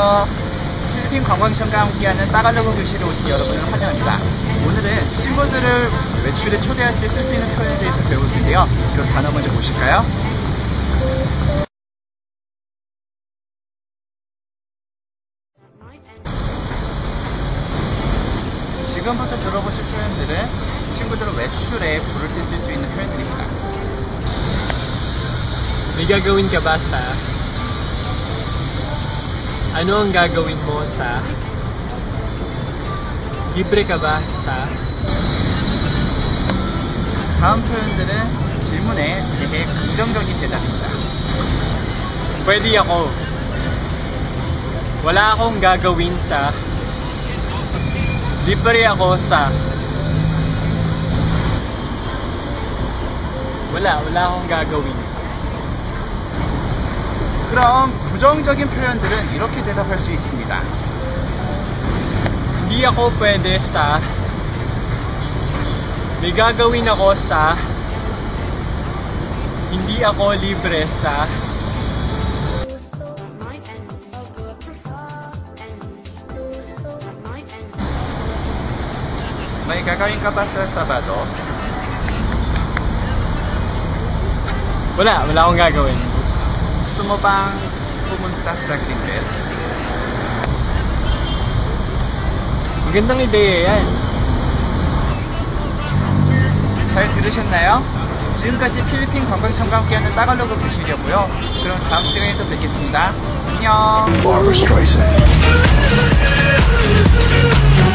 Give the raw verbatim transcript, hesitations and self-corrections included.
안녕하세요. 필리핀 관광청과 함께하는 따갈로그 교실에 오신 여러분을 환영합니다. 오늘은 친구들을 외출에 초대할 때 쓸 수 있는 표현에 대해서 배울 텐데요. 그럼 단어 먼저 보실까요? 지금부터 들어보실 표현들은 친구들을 외출에 부를 때 쓸 수 있는 표현들입니다. May gagawin ka ba sa? Ano ang gagawin mo sa? Libre ka ba sa? 다음 표현들은 질문에 대해 긍정적인 대답입니다. Pwede ako. Wala akong gagawin sa. Libre ako sa. Wala, wala akong gagawin. 그럼 부정적인 표현들은 이렇게 대답할 수 있습니다. Hindi ako pwede sa. May gagawin ako sa. Hindi ako libre sa. May gagawin ka ba sa Sabado? Wala, wala akong gagawin. Gusto mo bang pumunta sa Greenbelt? Magandang ideya yan. 잘 들으셨나요? 지금까지 필리핀 관광청과 함께하는 따갈로그 교실이었고요. 그럼 다음 시간에 또 뵙겠습니다. 안녕.